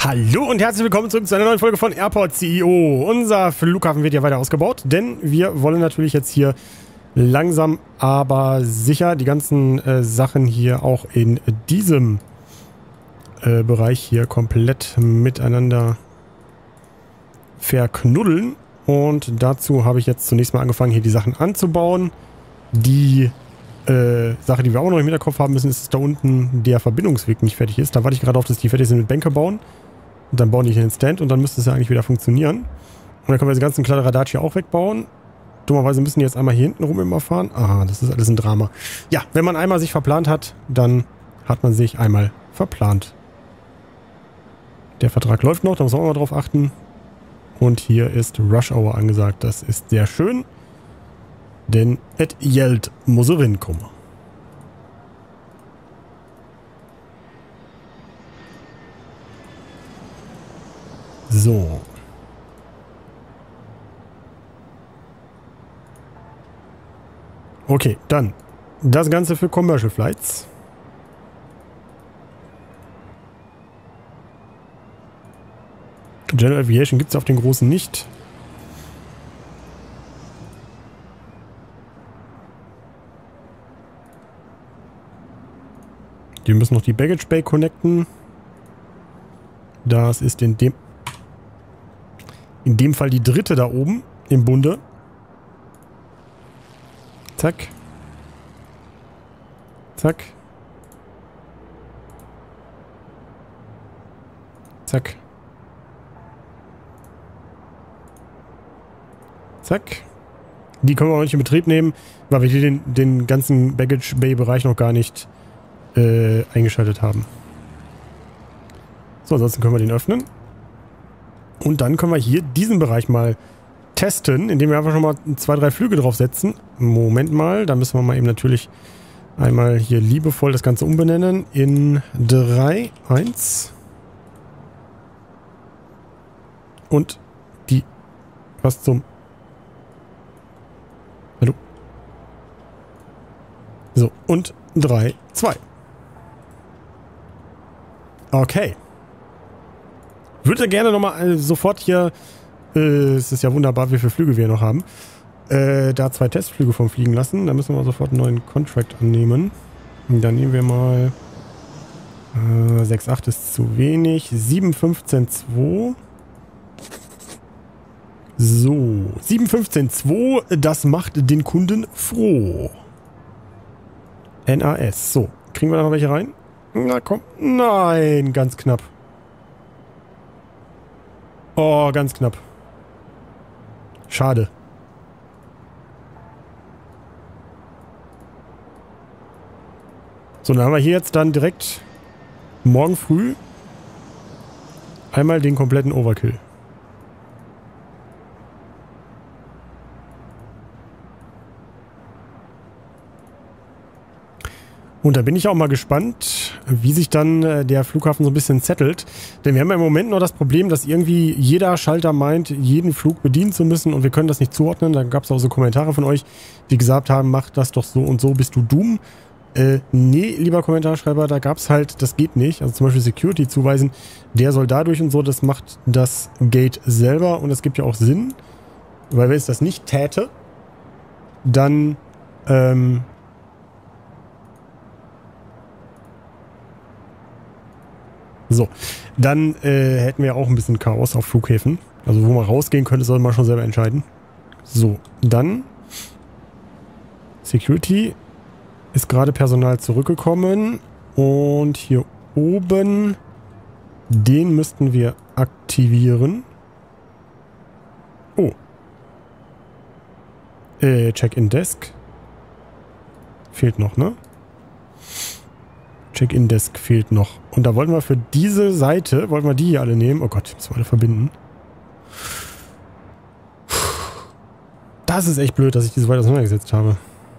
Hallo und herzlich willkommen zurück zu einer neuen Folge von Airport CEO. Unser Flughafen wird ja weiter ausgebaut, denn wir wollen natürlich jetzt hier langsam aber sicher die ganzen Sachen hier auch in diesem Bereich hier komplett miteinander verknuddeln. Und dazu habe ich jetzt zunächst mal angefangen, hier die Sachen anzubauen. Die Sache, die wir auch noch im Hinterkopf haben müssen, ist, dass da unten der Verbindungsweg nicht fertig ist. Da warte ich gerade auf, dass die fertig sind mit Bänke bauen. Und dann bauen die hier den Stand und dann müsste es ja eigentlich wieder funktionieren. Und dann können wir den ganzen Kladderadatsch hier auch wegbauen. Dummerweise müssen die jetzt einmal hier hinten rum immer fahren. Ah, das ist alles ein Drama. Ja, wenn man einmal sich verplant hat, dann hat man sich einmal verplant. Der Vertrag läuft noch, da muss man auch mal drauf achten. Und hier ist Rush Hour angesagt. Das ist sehr schön. Denn et Geld muss kommen. So. Okay, dann das Ganze für Commercial Flights. General Aviation gibt es auf den großen nicht. Die müssen noch die Baggage Bay connecten. Das ist in dem Fall die dritte da oben im Bunde. Zack. Zack. Zack. Zack. Die können wir auch nicht in Betrieb nehmen, weil wir hier den ganzen Baggage Bay Bereich noch gar nicht eingeschaltet haben. So, ansonsten können wir den öffnen. Und dann können wir hier diesen Bereich mal testen, indem wir einfach schon mal 2, 3 Flüge draufsetzen. Moment mal, da müssen wir mal eben natürlich einmal hier liebevoll das Ganze umbenennen in 3, 1. Und die... Was zum... Hallo? So, und 3, 2. Okay. Würde gerne nochmal sofort hier, es ist ja wunderbar, wie viele Flüge wir noch haben, da 2 Testflüge vom Fliegen lassen. Da müssen wir sofort einen neuen Contract annehmen. Und dann nehmen wir mal 6,8 ist zu wenig. 7,15,2. So, 7,15,2, das macht den Kunden froh. NAS. So, kriegen wir da noch welche rein? Na komm, nein, ganz knapp. Oh, ganz knapp. Schade. So, dann haben wir hier jetzt dann direkt morgen früh einmal den kompletten Overkill. Und da bin ich auch mal gespannt, wie sich dann der Flughafen so ein bisschen settelt. Denn wir haben ja im Moment noch das Problem, dass irgendwie jeder Schalter meint, jeden Flug bedienen zu müssen und wir können das nicht zuordnen. Da gab es auch so Kommentare von euch, die gesagt haben, mach das doch so und so, bist du dumm. Nee, lieber Kommentarschreiber, da gab es halt, das geht nicht. Also zum Beispiel Security zuweisen, der soll dadurch und so, das macht das Gate selber und es gibt ja auch Sinn. Weil wenn es das nicht täte, dann so, dann hätten wir auch ein bisschen Chaos auf Flughäfen. Also wo man rausgehen könnte, soll man schon selber entscheiden. So, dann Security ist gerade Personal zurückgekommen. Und hier oben, den müssten wir aktivieren. Oh. Check-in-Desk. Fehlt noch, ne? Check-in-Desk fehlt noch. Und da wollten wir für diese Seite, wollten wir die hier alle nehmen. Oh Gott, müssen wir alle verbinden. Das ist echt blöd, dass ich die so weit auseinandergesetzt habe.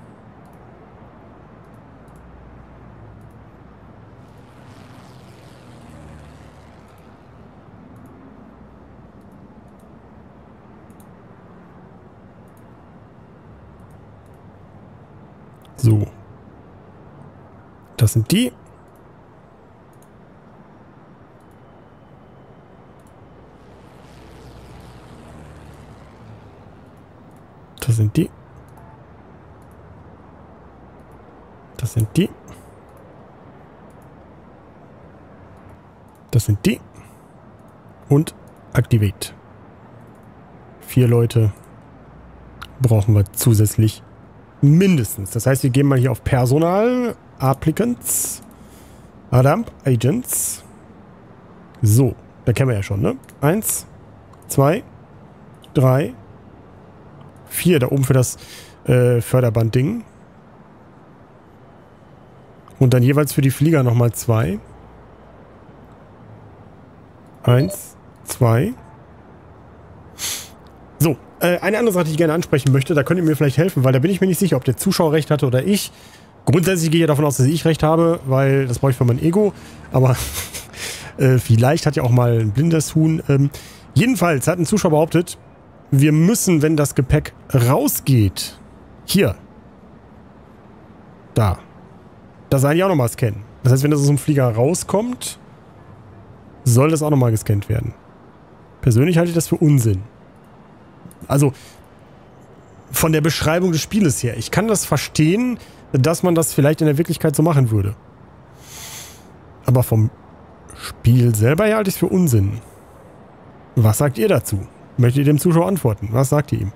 So. Das sind die. sind die. Das sind die. Das sind die. Und Activate. 4 Leute brauchen wir zusätzlich mindestens. Das heißt, wir gehen mal hier auf Personal, Applicants, Adam, Agents. So, da kennen wir ja schon, ne? 1, 2, 3, 4 da oben für das Förderband-Ding. Und dann jeweils für die Flieger nochmal 2. 1, 2. So, eine andere Sache, die ich gerne ansprechen möchte, da könnt ihr mir vielleicht helfen, weil da bin ich mir nicht sicher, ob der Zuschauer recht hatte oder ich. Grundsätzlich gehe ich davon aus, dass ich recht habe, weil das brauche ich für mein Ego. Aber vielleicht hat ja auch mal ein blindes Huhn. Jedenfalls hat ein Zuschauer behauptet, wir müssen, wenn das Gepäck rausgeht, hier, da, das eigentlich auch nochmal scannen. Das heißt, wenn das aus dem Flieger rauskommt, soll das auch nochmal gescannt werden. Persönlich halte ich das für Unsinn. Also, von der Beschreibung des Spieles her. Ich kann das verstehen, dass man das vielleicht in der Wirklichkeit so machen würde. Aber vom Spiel selber her halte ich es für Unsinn. Was sagt ihr dazu? Möchtet ihr dem Zuschauer antworten? Was sagt ihr ihm?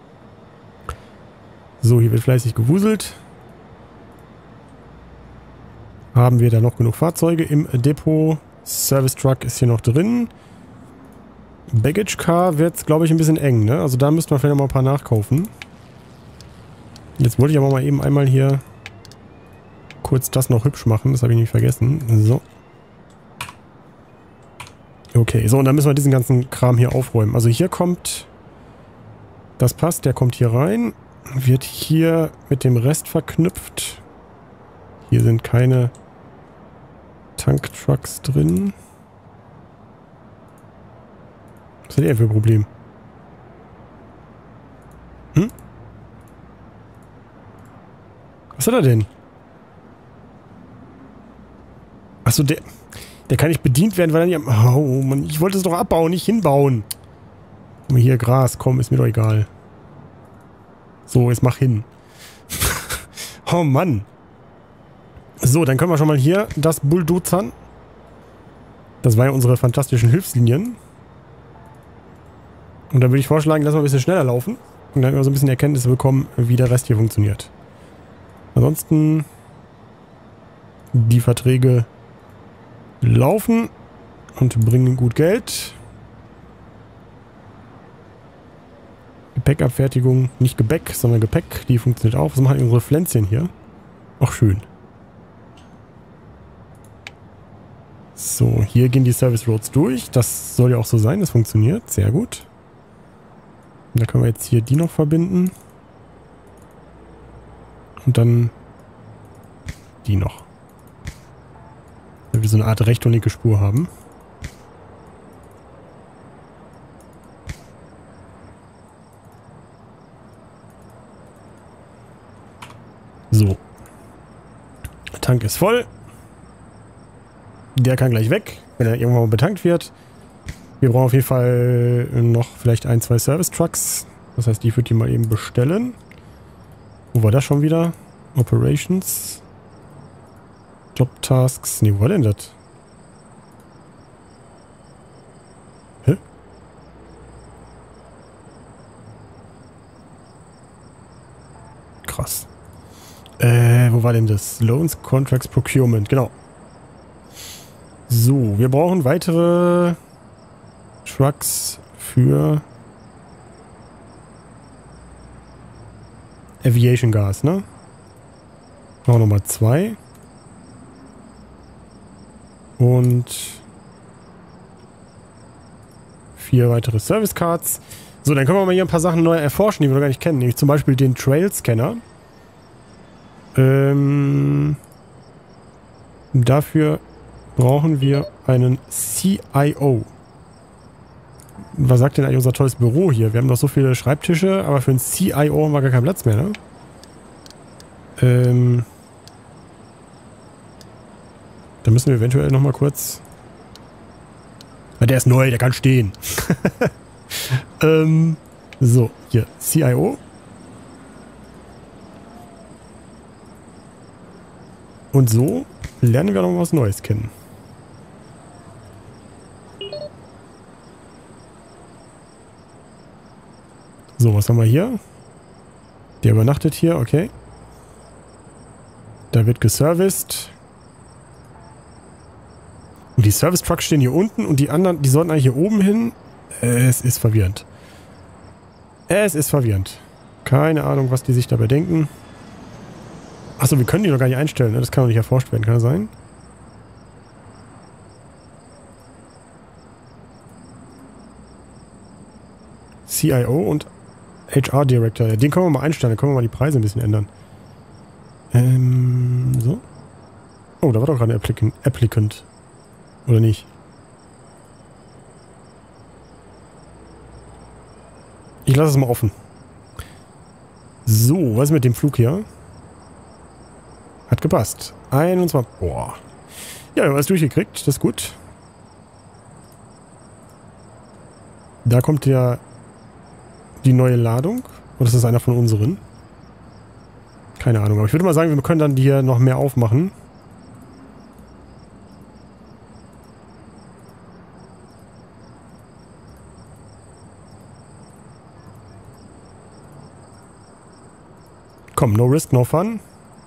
So, hier wird fleißig gewuselt. Haben wir da noch genug Fahrzeuge im Depot? Service Truck ist hier noch drin. Baggage Car wird es, glaube ich, ein bisschen eng, ne? Also da müssten wir vielleicht noch mal ein paar nachkaufen. Jetzt wollte ich aber mal eben einmal hier kurz das noch hübsch machen. Das habe ich nicht vergessen. So. Okay, so, und dann müssen wir diesen ganzen Kram hier aufräumen. Also hier kommt... Das passt, der kommt hier rein. Wird hier mit dem Rest verknüpft. Hier sind keine Tanktrucks drin. Was hat er für ein Problem? Hm? Was hat er denn? Achso, der kann nicht bedient werden, weil er nicht... Oh Mann, ich wollte es doch abbauen, nicht hinbauen. Hier Gras, komm, ist mir doch egal. So, jetzt mach hin. Oh Mann. So, dann können wir schon mal hier das bulldozern. Das war ja unsere fantastischen Hilfslinien. Und dann würde ich vorschlagen, lass mal ein bisschen schneller laufen. Und dann wir so ein bisschen Erkenntnisse bekommen, wie der Rest hier funktioniert. Ansonsten die Verträge laufen und bringen gut Geld. Gepäckabfertigung, nicht Gebäck, sondern Gepäck, die funktioniert auch. Was machen unsere Pflänzchen hier? Ach, schön. So, hier gehen die Service Roads durch. Das soll ja auch so sein, das funktioniert. Sehr gut. Und da können wir jetzt hier die noch verbinden. Und dann die noch. Weil wir so eine Art rechte und linke Spur haben. So. Der Tank ist voll. Der kann gleich weg, wenn er irgendwann mal betankt wird. Wir brauchen auf jeden Fall noch vielleicht 1, 2 Service Trucks. Das heißt, ich würde die mal eben bestellen. Wo war das schon wieder? Operations. Job Tasks. Ne, wo war denn das? Hä? Krass. Wo war denn das? Loans, Contracts, Procurement. Genau. So, wir brauchen weitere Trucks für Aviation Gas, ne? Machen wir nochmal 2. Und 4 weitere Service Cards. So, dann können wir mal hier ein paar Sachen neu erforschen, die wir noch gar nicht kennen. Nämlich zum Beispiel den Trail Scanner. Dafür brauchen wir einen CIO. Was sagt denn eigentlich unser tolles Büro hier? Wir haben doch so viele Schreibtische, aber für einen CIO haben wir gar keinen Platz mehr, ne? Da müssen wir eventuell nochmal kurz... Ah, der ist neu, der kann stehen. So, hier, CIO. Und so lernen wir noch was Neues kennen. So, was haben wir hier? Der übernachtet hier, okay. Da wird geserviced. Und die Service-Trucks stehen hier unten und die anderen, die sollten eigentlich hier oben hin. Es ist verwirrend. Es ist verwirrend. Keine Ahnung, was die sich dabei denken. Achso, wir können die noch gar nicht einstellen, ne? Das kann doch nicht erforscht werden, kann das sein? CIO und HR Director. Ja, den können wir mal einstellen, dann können wir mal die Preise ein bisschen ändern. So. Oh, da war doch gerade ein Applicant. Oder nicht? Ich lasse es mal offen. So, was ist mit dem Flug hier? Hat gepasst. 21. Boah. Ja, wir haben alles durchgekriegt. Das ist gut. Da kommt ja die neue Ladung. Oder ist das einer von unseren? Keine Ahnung. Aber ich würde mal sagen, wir können dann die hier noch mehr aufmachen. Komm, no risk, no fun.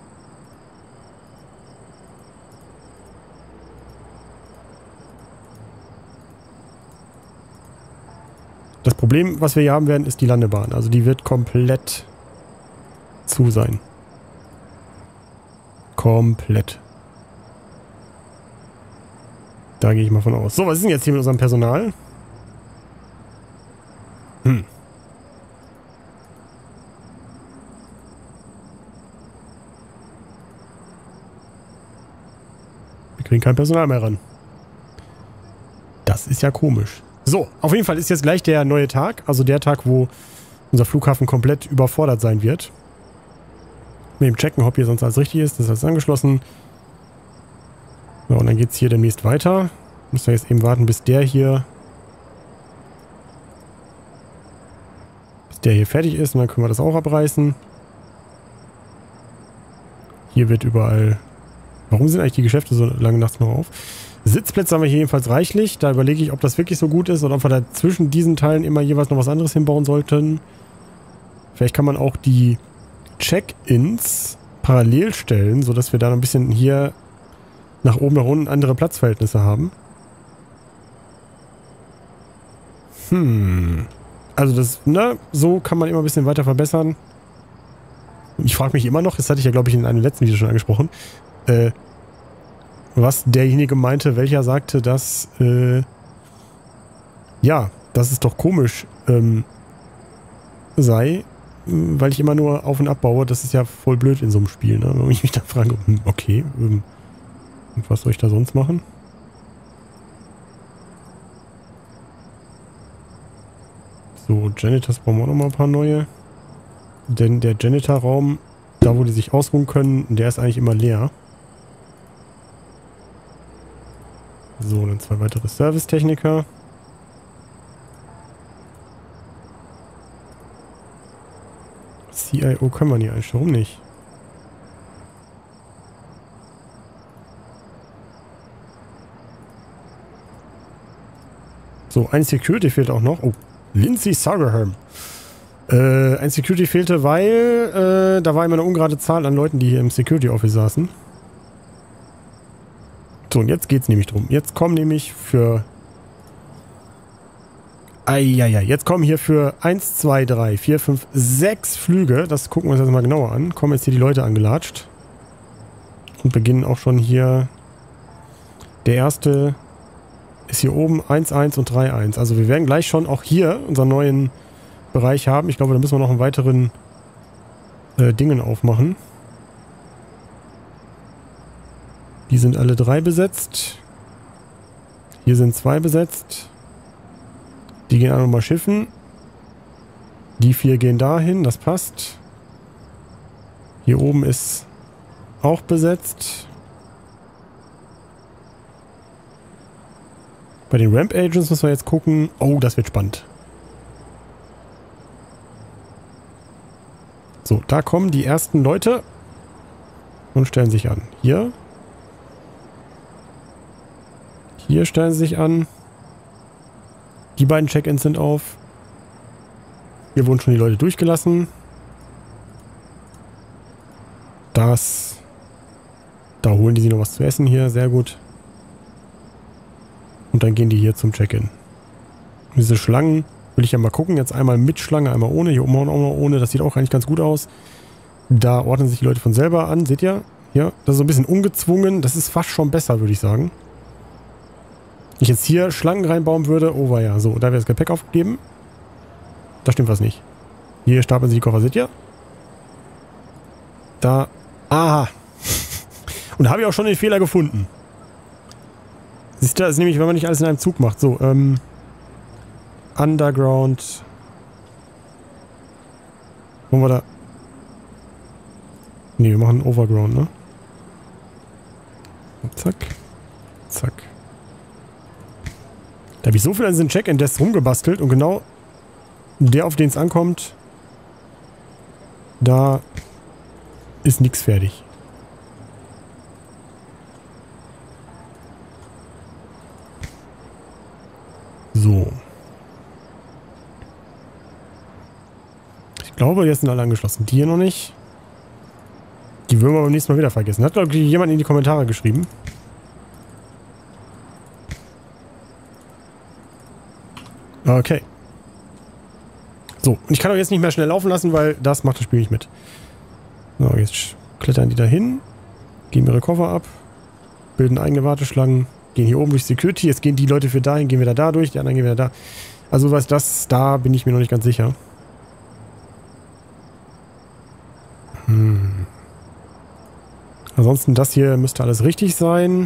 Das Problem, was wir hier haben werden, ist die Landebahn. Also die wird komplett zu sein. Komplett. Da gehe ich mal von aus. So, was ist denn jetzt hier mit unserem Personal? Wir kriegen kein Personal mehr ran. Das ist ja komisch. So, auf jeden Fall ist jetzt gleich der neue Tag. Also der Tag, wo unser Flughafen komplett überfordert sein wird. Mit dem Checken, ob hier sonst alles richtig ist. Das ist alles angeschlossen. So, und dann geht es hier demnächst weiter. Müssen wir jetzt eben warten, bis der hier fertig ist. Und dann können wir das auch abreißen. Hier wird überall... Warum sind eigentlich die Geschäfte so lange nachts noch auf? Sitzplätze haben wir hier jedenfalls reichlich. Da überlege ich, ob das wirklich so gut ist oder ob wir da zwischen diesen Teilen immer jeweils noch was anderes hinbauen sollten. Vielleicht kann man auch die Check-ins parallel stellen, sodass wir da noch ein bisschen hier nach oben, nach unten andere Platzverhältnisse haben. Also das, ne, so kann man immer ein bisschen weiter verbessern. Ich frage mich immer noch, das hatte ich ja, glaube ich, in einem letzten Video schon angesprochen, was derjenige meinte, welcher sagte, dass, ja, dass es doch komisch sei, weil ich immer nur auf und abbaue. Das ist ja voll blöd in so einem Spiel, ne? Wenn ich mich da frage, okay, und was soll ich da sonst machen? So, Janitors brauchen wir auch noch mal ein paar neue. Denn der Janitor-Raum, da wo die sich ausruhen können, der ist eigentlich immer leer. So, dann 2 weitere Servicetechniker. CIO können wir nicht einstellen. Warum nicht? So, ein Security fehlt auch noch. Oh, Lindsay Sagerholm. Ein Security fehlte, weil da war immer eine ungerade Zahl an Leuten, die hier im Security Office saßen. So, und jetzt geht's nämlich drum. Jetzt kommen nämlich für... Jetzt kommen hier für 1, 2, 3, 4, 5, 6 Flüge. Das gucken wir uns jetzt mal genauer an. Kommen jetzt hier die Leute angelatscht. Und beginnen auch schon hier... Der erste ist hier oben 1, 1 und 3, 1. Also wir werden gleich schon auch hier unseren neuen Bereich haben. Ich glaube, da müssen wir noch einen weiteren Dingen aufmachen. Die sind alle 3 besetzt. Hier sind 2 besetzt. Die gehen alle mal schiffen. Die 4 gehen dahin, das passt. Hier oben ist auch besetzt. Bei den Ramp Agents müssen wir jetzt gucken. Oh, das wird spannend. So, da kommen die ersten Leute. und stellen sich an. Hier. Hier stellen sie sich an. Die beiden Check-ins sind auf. Hier wurden schon die Leute durchgelassen. Da holen die sich noch was zu essen hier. Sehr gut. Und dann gehen die hier zum Check-in. Diese Schlangen will ich ja mal gucken. Jetzt einmal mit Schlange, einmal ohne. Hier oben auch noch ohne. Das sieht auch eigentlich ganz gut aus. Da ordnen sich die Leute von selber an. Seht ihr? Ja, das ist so ein bisschen ungezwungen. Das ist fast schon besser, würde ich sagen. Wenn ich jetzt hier Schlangen reinbauen würde. Oh, war ja. So, da wird das Gepäck aufgegeben. Da stimmt was nicht. Hier stapeln sie die Koffer. Seht ihr? Da. Aha. Und da habe ich auch schon den Fehler gefunden. Siehst du, das ist nämlich, wenn man nicht alles in einem Zug macht. So, Underground. Wollen wir da... Ne, wir machen Overground, ne? Zack. Zack. Da habe ich so viel an diesen Check-in-Desk rumgebastelt und genau der, auf den es ankommt, da ist nichts fertig. So. Ich glaube, jetzt sind alle angeschlossen. Die hier noch nicht. Die würden wir beim nächsten Mal wieder vergessen. Hat, glaube ich, jemand in die Kommentare geschrieben. Okay. So, und ich kann auch jetzt nicht mehr schnell laufen lassen, weil das macht das Spiel nicht mit. So, jetzt klettern die da hin, geben ihre Koffer ab, bilden eigene Warteschlangen, gehen hier oben durch Security. Jetzt gehen die Leute für dahin, gehen wieder da durch, die anderen gehen wieder da. Also was das, da bin ich mir noch nicht ganz sicher. Ansonsten das hier müsste alles richtig sein.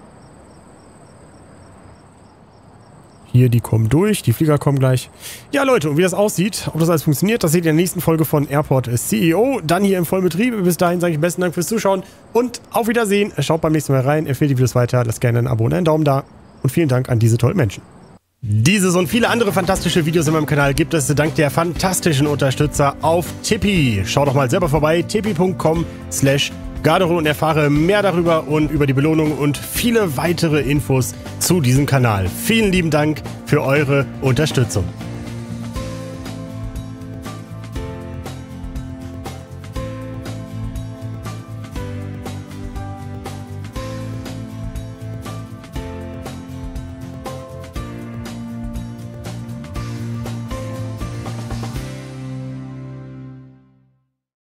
Hier, die kommen durch, die Flieger kommen gleich. Ja Leute, und wie das aussieht, ob das alles funktioniert, das seht ihr in der nächsten Folge von Airport CEO. Dann hier im Vollbetrieb. Bis dahin sage ich besten Dank fürs Zuschauen und auf Wiedersehen. Schaut beim nächsten Mal rein, empfehlt die Videos weiter, lasst gerne ein Abo und einen Daumen da. Und vielen Dank an diese tollen Menschen. Dieses und viele andere fantastische Videos in meinem Kanal gibt es dank der fantastischen Unterstützer auf Tipi. Schaut doch mal selber vorbei, tipi.com/Garderobe und erfahre mehr darüber und über die Belohnung und viele weitere Infos zu diesem Kanal. Vielen lieben Dank für eure Unterstützung.